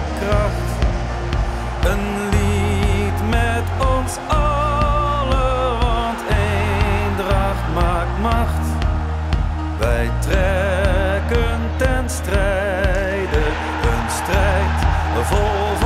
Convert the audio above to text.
kracht. Een lied met ons allen, want eendracht maakt macht. Wij trekken ten strijde, een strijd vol